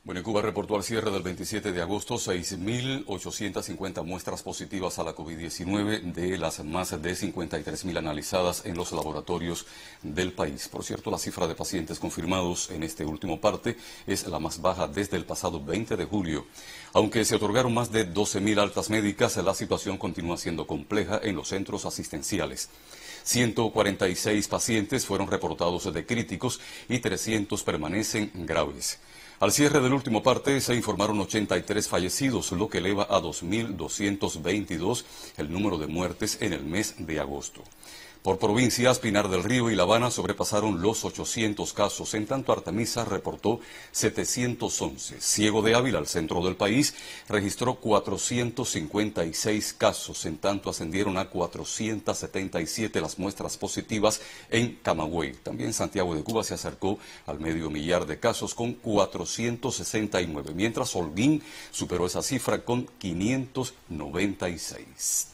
Bueno, Cuba reportó al cierre del 27 de agosto 6.850 muestras positivas a la COVID-19 de las más de 53.000 analizadas en los laboratorios del país. Por cierto, la cifra de pacientes confirmados en este último parte es la más baja desde el pasado 20 de julio. Aunque se otorgaron más de 12.000 altas médicas, la situación continúa siendo compleja en los centros asistenciales. 146 pacientes fueron reportados de críticos y 300 permanecen graves. Al cierre del último parte se informaron 83 fallecidos, lo que eleva a 2.222 el número de muertes en el mes de agosto. Por provincias, Pinar del Río y La Habana sobrepasaron los 800 casos, en tanto Artemisa reportó 711. Ciego de Ávila, al centro del país, registró 456 casos, en tanto ascendieron a 477 las muestras positivas en Camagüey. También Santiago de Cuba se acercó al medio millar de casos con 469, mientras Holguín superó esa cifra con 596.